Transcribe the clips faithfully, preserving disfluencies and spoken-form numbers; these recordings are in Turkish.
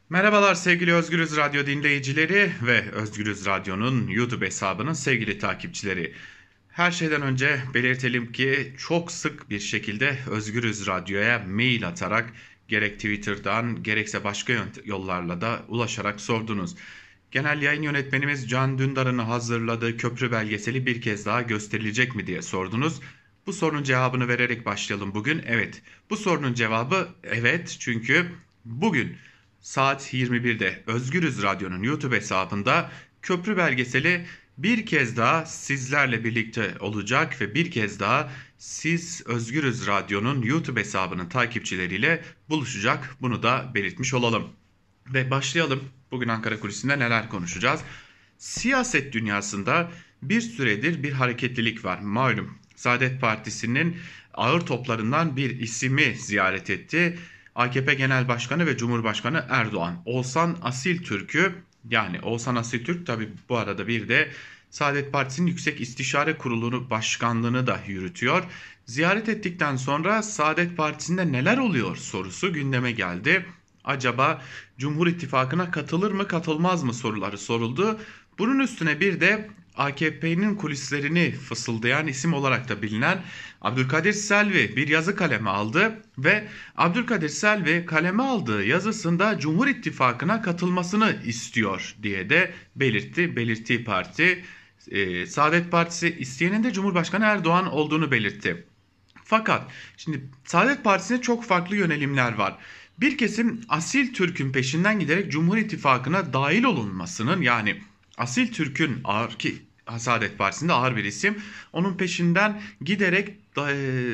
Merhabalar sevgili Özgürüz Radyo dinleyicileri ve Özgürüz Radyo'nun YouTube hesabının sevgili takipçileri. Her şeyden önce belirtelim ki çok sık bir şekilde Özgürüz Radyo'ya mail atarak gerek Twitter'dan gerekse başka yollarla da ulaşarak sordunuz. Genel yayın yönetmenimiz Can Dündar'ın hazırladığı köprü belgeseli bir kez daha gösterilecek mi diye sordunuz. Bu sorunun cevabını vererek başlayalım bugün. Evet, bu sorunun cevabı evet, çünkü bugün saat yirmi birde Özgürüz Radyo'nun YouTube hesabında köprü belgeseli bir kez daha sizlerle birlikte olacak ve bir kez daha siz Özgürüz Radyo'nun YouTube hesabının takipçileriyle buluşacak. Bunu da belirtmiş olalım. Ve başlayalım. Bugün Ankara Kulisi'nde neler konuşacağız? Siyaset dünyasında bir süredir bir hareketlilik var. Malum Saadet Partisi'nin ağır toplarından bir ismi ziyaret etti. A K P Genel Başkanı ve Cumhurbaşkanı Erdoğan. Oğuzhan Asiltürk'ü, yani Oğuzhan Asiltürk tabi bu arada bir de Saadet Partisi'nin Yüksek İstişare Kurulu Başkanlığını da yürütüyor. Ziyaret ettikten sonra Saadet Partisi'nde neler oluyor sorusu gündeme geldi. Acaba Cumhur İttifakı'na katılır mı katılmaz mı soruları soruldu. Bunun üstüne bir de A K P'nin kulislerini fısıldayan isim olarak da bilinen Abdülkadir Selvi bir yazı kaleme aldı ve Abdülkadir Selvi kaleme aldığı yazısında Cumhur İttifakı'na katılmasını istiyor diye de belirtti. Belirttiği parti e, Saadet Partisi, isteyenin de Cumhurbaşkanı Erdoğan olduğunu belirtti. Fakat şimdi Saadet Partisi'ne çok farklı yönelimler var. Bir kesim Asil Türk'ün peşinden giderek Cumhur İttifakı'na dahil olunmasının, yani Asil Türk'ün, ağır ki Saadet Partisi'nde ağır bir isim, onun peşinden giderek e,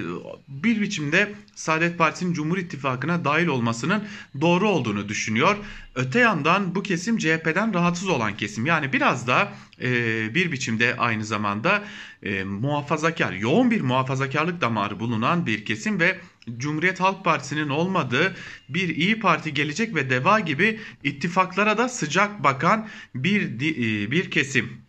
bir biçimde Saadet Partisi'nin Cumhur İttifakı'na dahil olmasının doğru olduğunu düşünüyor. Öte yandan bu kesim C H P'den rahatsız olan kesim, yani biraz da e, bir biçimde aynı zamanda e, muhafazakar, yoğun bir muhafazakarlık damarı bulunan bir kesim ve Cumhuriyet Halk Partisi'nin olmadığı bir İyi Parti, Gelecek ve Deva gibi ittifaklara da sıcak bakan bir bir kesim.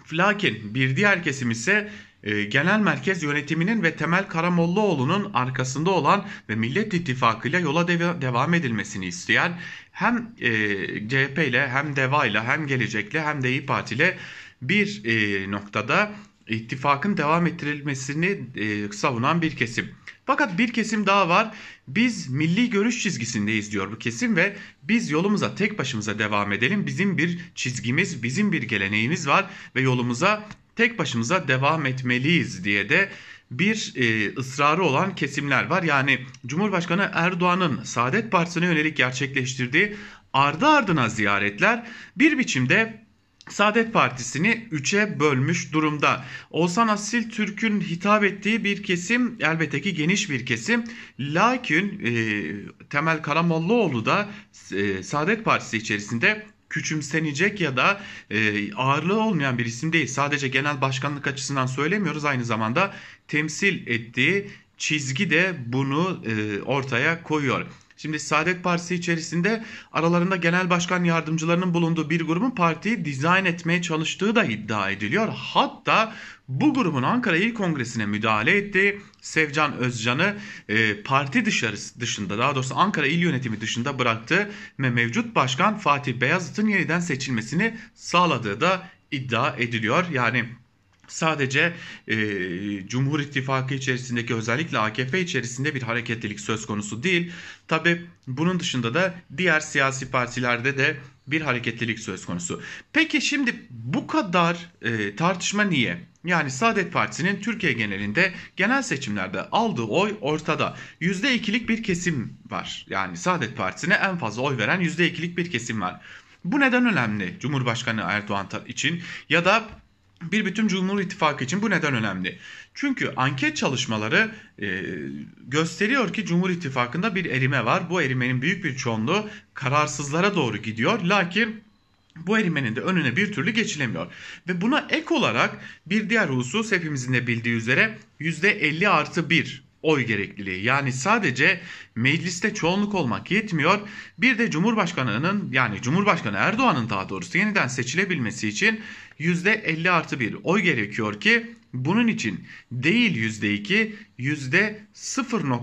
Lakin bir diğer kesim ise e, genel merkez yönetiminin ve Temel Karamollaoğlu'nun arkasında olan ve Millet İttifakı ile yola deva- devam edilmesini isteyen, hem e, C H P ile hem Deva ile hem Gelecek'le hem de İyi Parti ile bir e, noktada ittifakın devam ettirilmesini e, savunan bir kesim. Fakat bir kesim daha var. Biz milli görüş çizgisindeyiz diyor bu kesim ve biz yolumuza tek başımıza devam edelim. Bizim bir çizgimiz, bizim bir geleneğimiz var ve yolumuza tek başımıza devam etmeliyiz diye de bir e, ısrarı olan kesimler var. Yani Cumhurbaşkanı Erdoğan'ın Saadet Partisi'ne yönelik gerçekleştirdiği ardı ardına ziyaretler bir biçimde Saadet Partisi'ni üçe bölmüş durumda. Oğuzhan Asil Türk'ün hitap ettiği bir kesim elbette ki geniş bir kesim. Lakin e, Temel Karamollaoğlu da e, Saadet Partisi içerisinde küçümsenecek ya da e, ağırlığı olmayan bir isim değil. Sadece genel başkanlık açısından söylemiyoruz, aynı zamanda temsil ettiği çizgi de bunu e, ortaya koyuyor. Şimdi Saadet Partisi içerisinde aralarında genel başkan yardımcılarının bulunduğu bir grubun partiyi dizayn etmeye çalıştığı da iddia ediliyor. Hatta bu grubun Ankara İl Kongresi'ne müdahale ettiği, Sevcan Özcan'ı e, parti dışarısı dışında, daha doğrusu Ankara İl Yönetimi dışında bıraktığı ve mevcut başkan Fatih Beyazıt'ın yeniden seçilmesini sağladığı da iddia ediliyor. Yani sadece e, Cumhur İttifakı içerisindeki, özellikle A K P içerisinde bir hareketlilik söz konusu değil. Tabi bunun dışında da diğer siyasi partilerde de bir hareketlilik söz konusu. Peki şimdi bu kadar e, tartışma niye? Yani Saadet Partisi'nin Türkiye genelinde genel seçimlerde aldığı oy ortada. yüzde ikilik bir kesim var. Yani Saadet Partisi'ne en fazla oy veren yüzde ikilik bir kesim var. Bu neden önemli Cumhurbaşkanı Erdoğan için ya da bir bütün Cumhur İttifakı için bu neden önemli? Çünkü anket çalışmaları e, gösteriyor ki Cumhur İttifakı'nda bir erime var. Bu erimenin büyük bir çoğunluğu kararsızlara doğru gidiyor. Lakin bu erimenin de önüne bir türlü geçilemiyor. Ve buna ek olarak bir diğer husus, hepimizin de bildiği üzere yüzde elli artı bir oy gerekliliği. Yani sadece mecliste çoğunluk olmak yetmiyor. Bir de Cumhurbaşkanı'nın, yani Cumhurbaşkanı Erdoğan'ın daha doğrusu yeniden seçilebilmesi için yüzde elli artı bir oy gerekiyor ki bunun için değil yüzde iki, yüzde sıfır nokta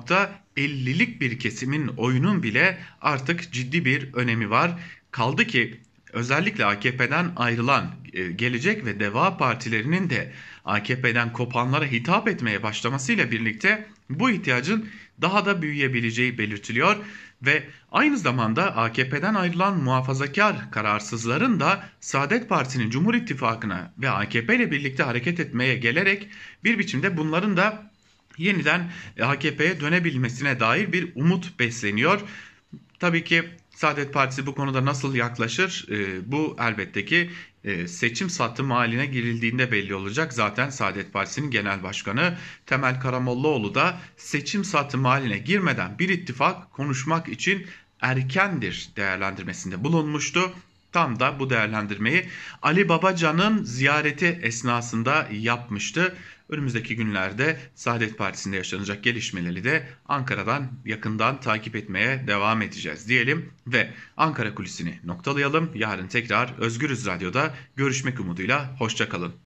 ellilik bir kesimin oyunun bile artık ciddi bir önemi var. Kaldı ki özellikle A K P'den ayrılan e, Gelecek ve Deva partilerinin de A K P'den kopanlara hitap etmeye başlamasıyla birlikte bu ihtiyacın daha da büyüyebileceği belirtiliyor ve aynı zamanda A K P'den ayrılan muhafazakar kararsızların da Saadet Partisi'nin Cumhur İttifakı'na ve A K P ile birlikte hareket etmeye gelerek bir biçimde bunların da yeniden A K P'ye dönebilmesine dair bir umut besleniyor. Tabii ki Saadet Partisi bu konuda nasıl yaklaşır? E, bu elbette ki e, seçim satımı haline girildiğinde belli olacak. Zaten Saadet Partisi'nin genel başkanı Temel Karamollaoğlu da seçim satımı haline girmeden bir ittifak konuşmak için erkendir değerlendirmesinde bulunmuştu. Tam da bu değerlendirmeyi Ali Babacan'ın ziyareti esnasında yapmıştı. Önümüzdeki günlerde Saadet Partisi'nde yaşanacak gelişmeleri de Ankara'dan yakından takip etmeye devam edeceğiz diyelim ve Ankara kulisini noktalayalım. Yarın tekrar Özgürüz Radyo'da görüşmek umuduyla hoşça kalın.